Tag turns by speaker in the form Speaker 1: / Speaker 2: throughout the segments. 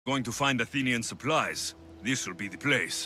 Speaker 1: Going to find Athenian supplies. This will be the place.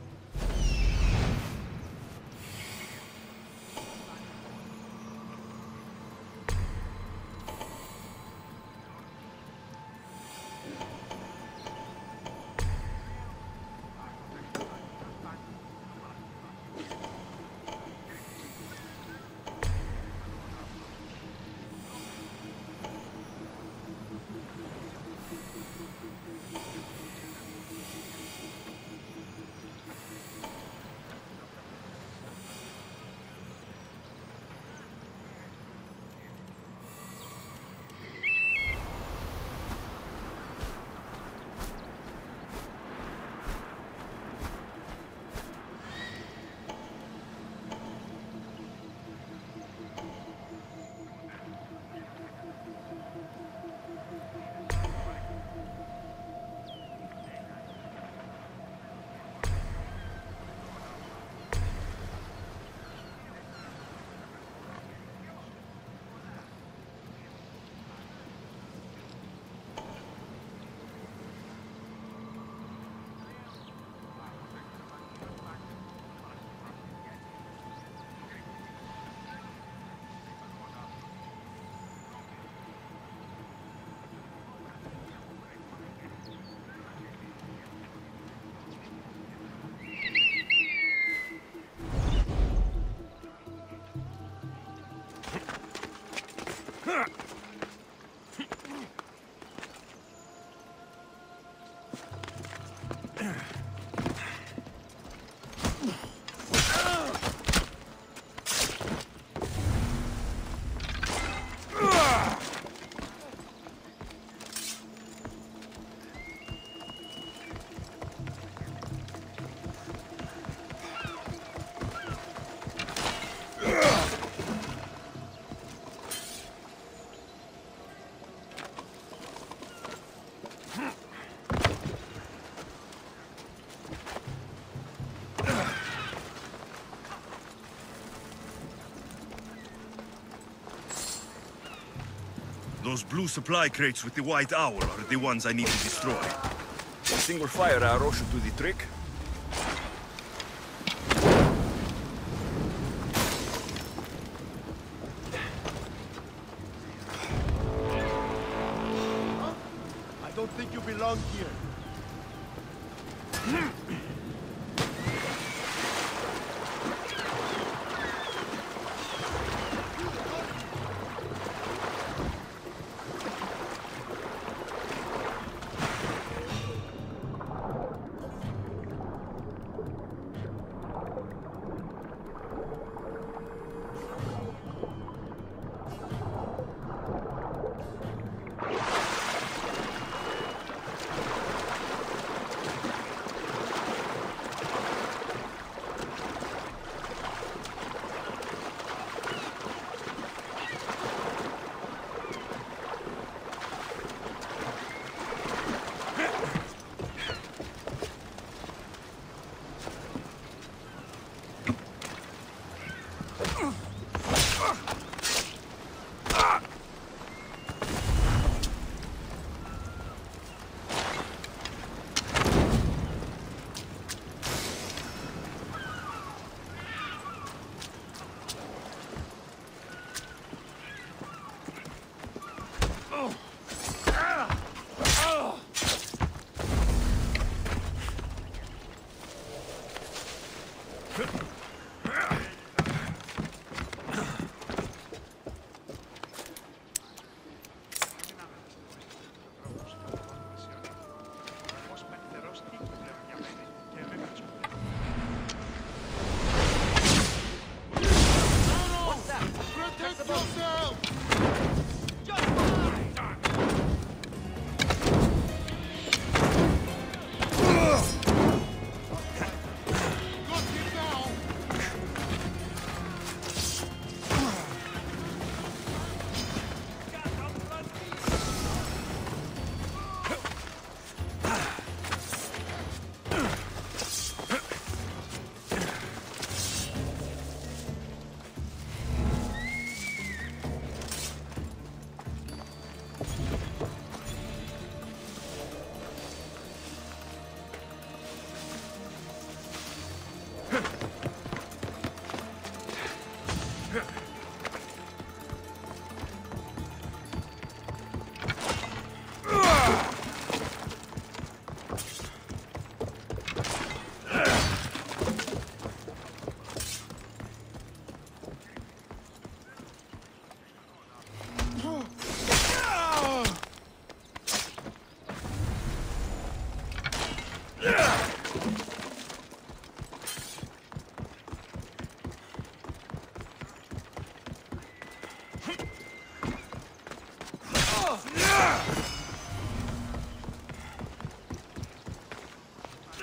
Speaker 1: Those blue supply crates with the white owl are the ones I need to destroy.
Speaker 2: A single fire arrow should do the trick.
Speaker 3: I don't think you belong here.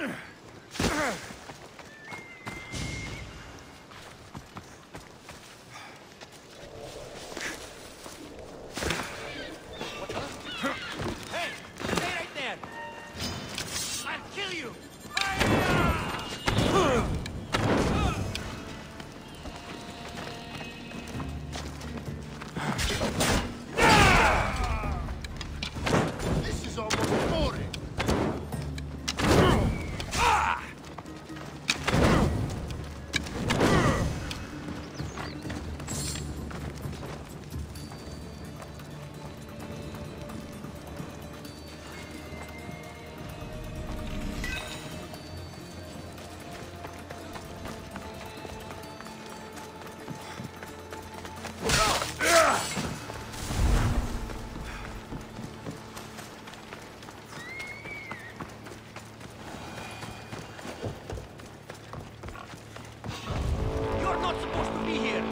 Speaker 3: Hey! Stay right there! I'll kill you! This is almost boring! You're not supposed to be here!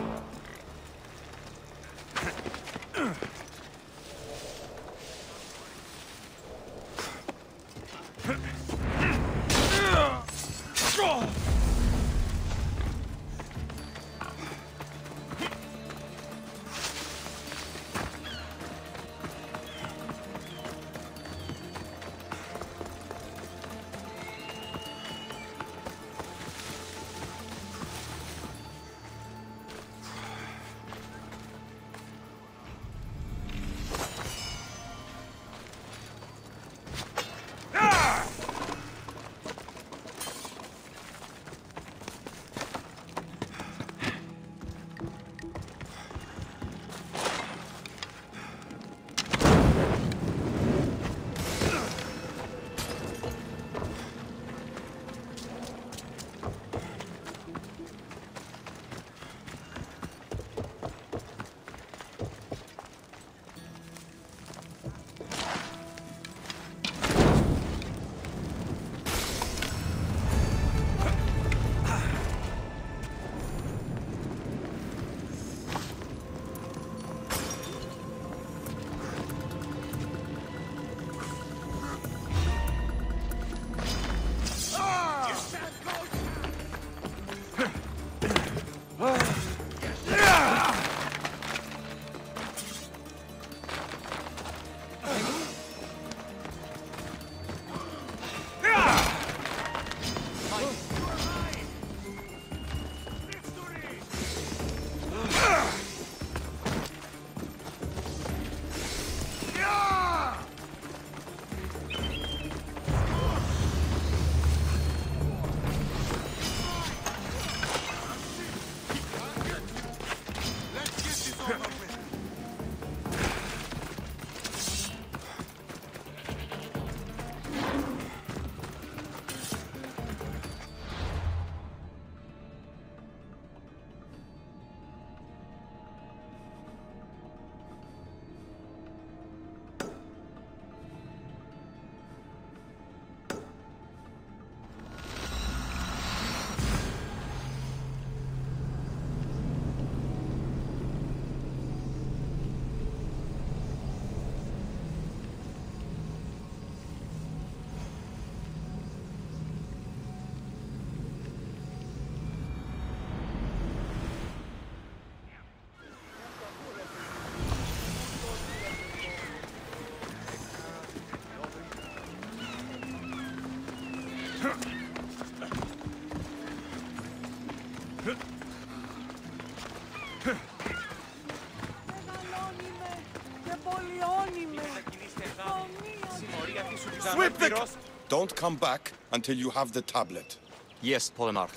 Speaker 1: Sweep the... Don't come back until you have the tablet.
Speaker 4: Yes, Polemarch.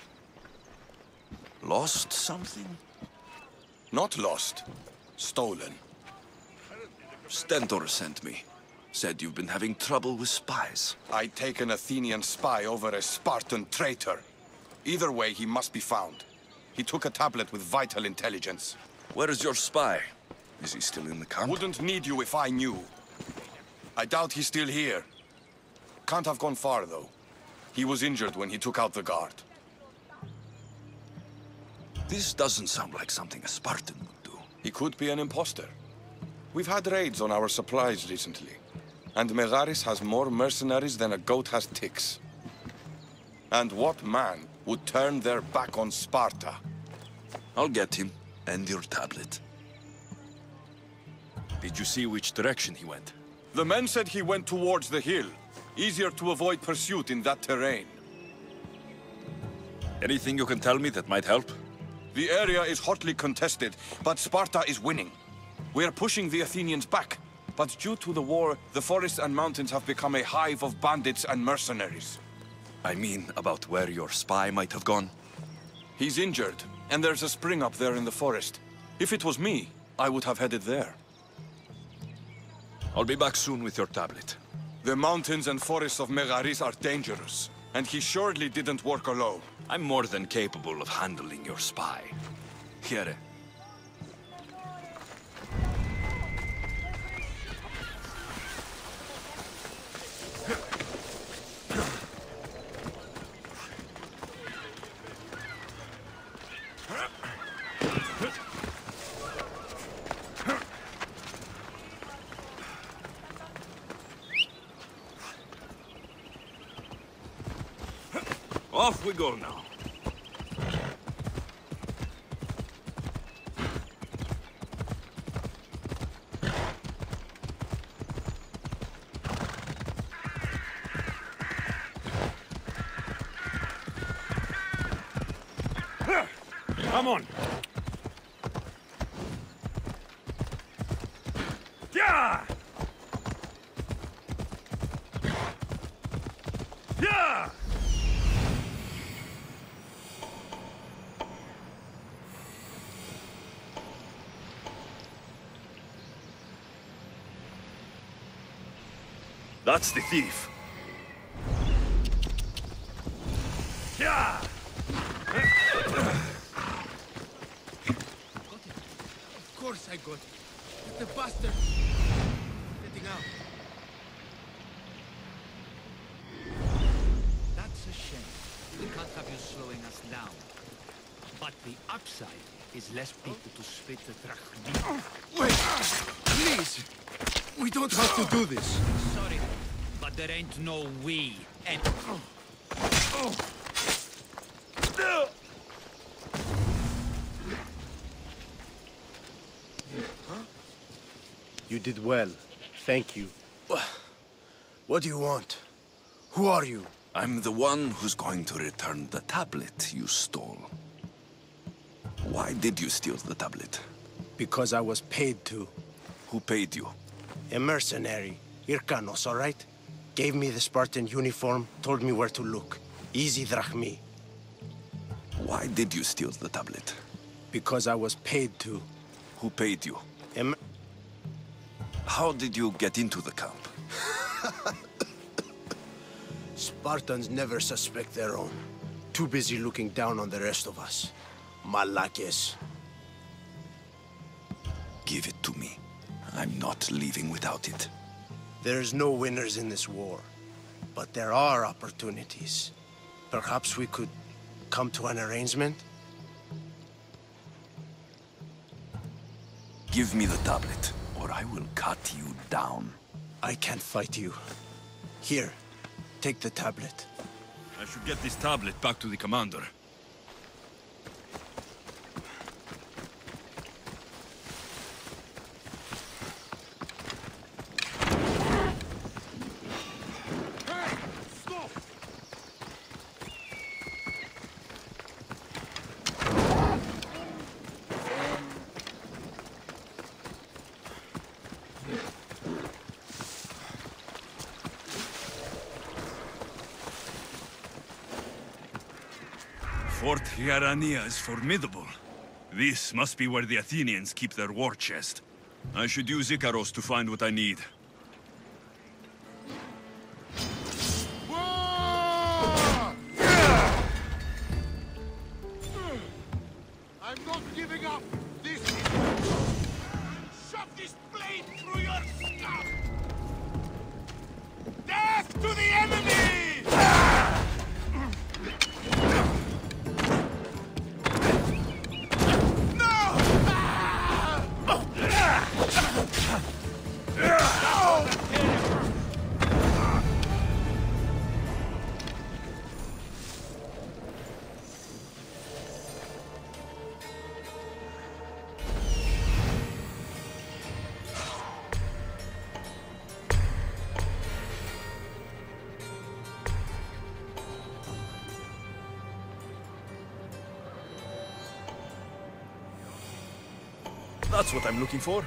Speaker 1: Lost something? Not lost. Stolen. Stentor sent me. Said you've been having trouble with spies. I take an Athenian spy over a Spartan traitor. Either way, he must be found. He took a tablet with vital intelligence. Where is your spy? Is he still in the camp? Wouldn't need you if I knew. I doubt he's still here. Can't have gone far, though. He was injured when he took out the guard. This doesn't sound like something a Spartan would do. He could be an imposter. We've had raids on our supplies recently. And Megaris has more mercenaries than a goat has ticks. And what man would turn their back on Sparta?
Speaker 2: I'll get him, and your tablet. Did you see which direction he went?
Speaker 1: The men said he went towards the hill. Easier to avoid pursuit in that terrain.
Speaker 2: Anything you can tell me that might help?
Speaker 1: The area is hotly contested, but Sparta is winning. We are pushing the Athenians back, but due to the war, the forests and mountains have become a hive of bandits and mercenaries.
Speaker 2: I mean, about where your spy might have gone.
Speaker 1: He's injured, and there's a spring up there in the forest. If it was me, I would have headed there.
Speaker 2: I'll be back soon with your tablet.
Speaker 1: The mountains and forests of Megaris are dangerous, and he surely didn't work alone.
Speaker 2: I'm more than capable of handling your spy. Here. Off we go now. Come on. Yeah! Yeah! That's the thief. Yeah!
Speaker 3: Of course I got it. But the bastard... getting out. That's a shame. We can't have you slowing us down. But the upside is less people to spit the drachmi.
Speaker 4: Wait! Please! We don't have to do this.
Speaker 3: Sorry, but there ain't no we. And...
Speaker 4: You did well. Thank you. What do you want? Who are you?
Speaker 2: I'm the one who's going to return the tablet you stole. Why did you steal the tablet?
Speaker 4: Because I was paid to.
Speaker 2: Who paid you?
Speaker 4: A mercenary. Irkanos, all right? Gave me the Spartan uniform, told me where to look. Easy drachmi.
Speaker 2: Why did you steal the tablet?
Speaker 4: Because I was paid to.
Speaker 2: Who paid you?
Speaker 4: A
Speaker 2: How did you get into the camp?
Speaker 4: Spartans never suspect their own. Too busy looking down on the rest of us. Malakes.
Speaker 2: Give it to me. I'm not leaving without it.
Speaker 4: There's no winners in this war. But there are opportunities. Perhaps we could come to an arrangement?
Speaker 2: Give me the tablet, or I will cut you down.
Speaker 4: I can't fight you. Here, take the tablet.
Speaker 2: I should get this tablet back to the commander.
Speaker 5: Fort Hierania is formidable. This must be where the Athenians keep their war chest. I should use Icaros to find what I need.
Speaker 6: I'm not giving up! This... Shove this blade through your scalp! Death to the enemy! No!
Speaker 5: That's what I'm looking for.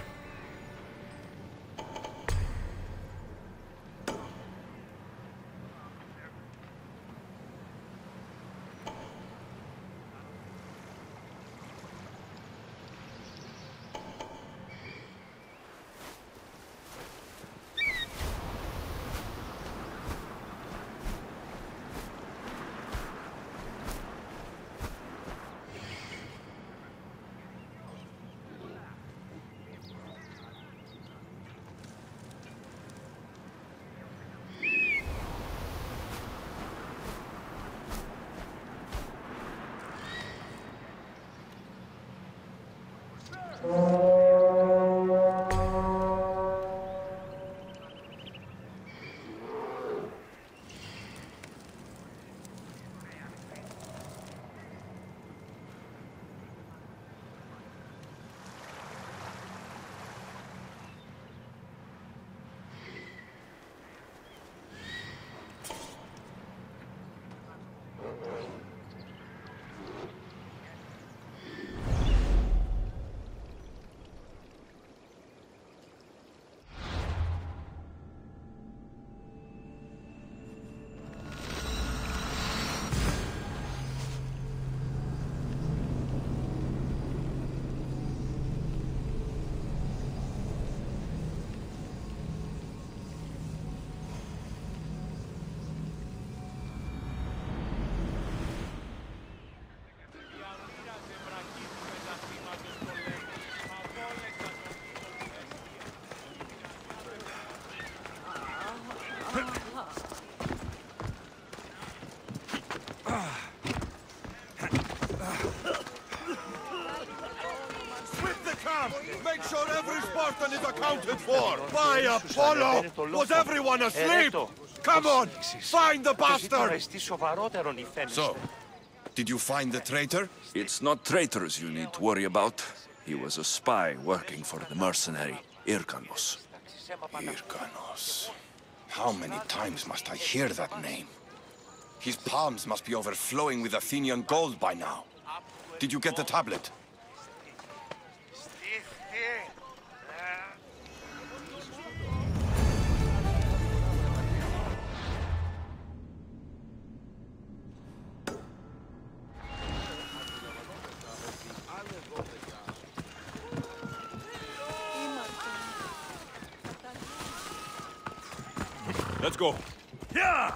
Speaker 1: Make sure every Spartan is accounted for! By Apollo! Was everyone asleep? Come on! Find the bastard!
Speaker 2: So, did you find the traitor? It's not traitors you need to worry about. He was a spy working for the mercenary Irkanos.
Speaker 1: Irkanos. How many times must I hear that name? His palms must be overflowing with Athenian gold by now. Did you get the tablet?
Speaker 5: Let's go. Yeah!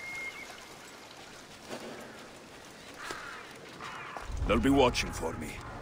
Speaker 5: They'll be watching for me.